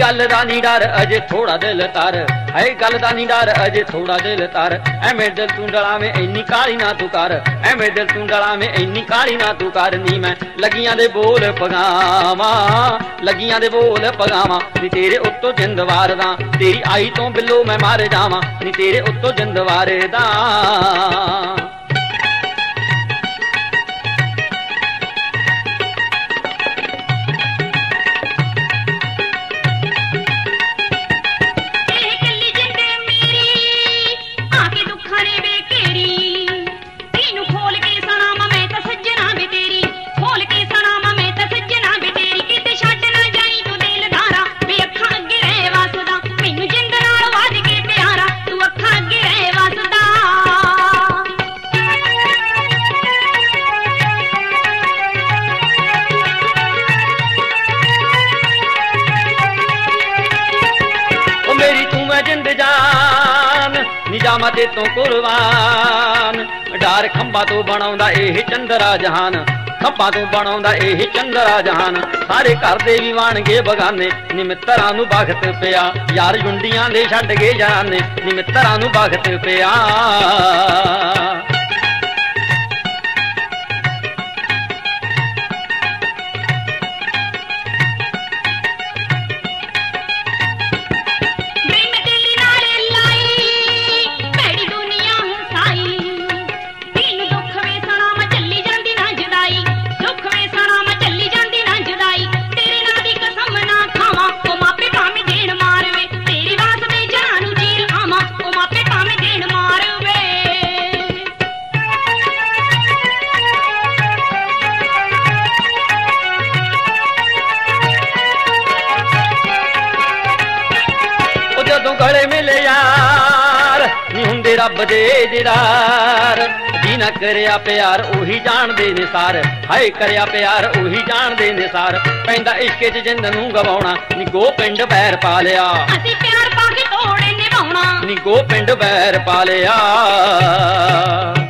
गल दा नी डर अजे थोड़ा दिल तार, है गल दा नी डर अजे थोड़ा दिल तार। एवें दिल तू डलावें इन्नी काली ना तू कर, एवें दिल तू डलावें इन्नी काली ना तू कर। नी मैं लगियां दे बोल पगावां, लगियां दे बोल पगावां, नी तेरे उत्तों जिंद वारदा, तेरी आई तो बिलो मैं मार जावां, नी तेरे उत्तों जिंद वारदा। जिंद जान निजामा ते तो कुर्बान, डार खंबा तो बनाउंदा एह चंदरा जहान, खंबा तो बनाउंदा एह चंदरा जहान। सारे घर दे भी बन गए बगाने, नी मित्तरां नूं बखत पिया, यार जुंडियां दे छड्ड गए जाने, नी मित्तरां नूं बखत पिया। जदों गले मिले यार नी हुंदे रब दे दीदार, जिन्हां करिया प्यार उही जाणदे ने सार, हाय करिया प्यार उही जाणदे ने सार। पैंदा इश्क च जिंद नूं गवाउणा, नी गो पिंड बैर पा लिया, असीं प्यार पा के तोड़े निभाउणा, नी गो पिंड बैर पा लिया।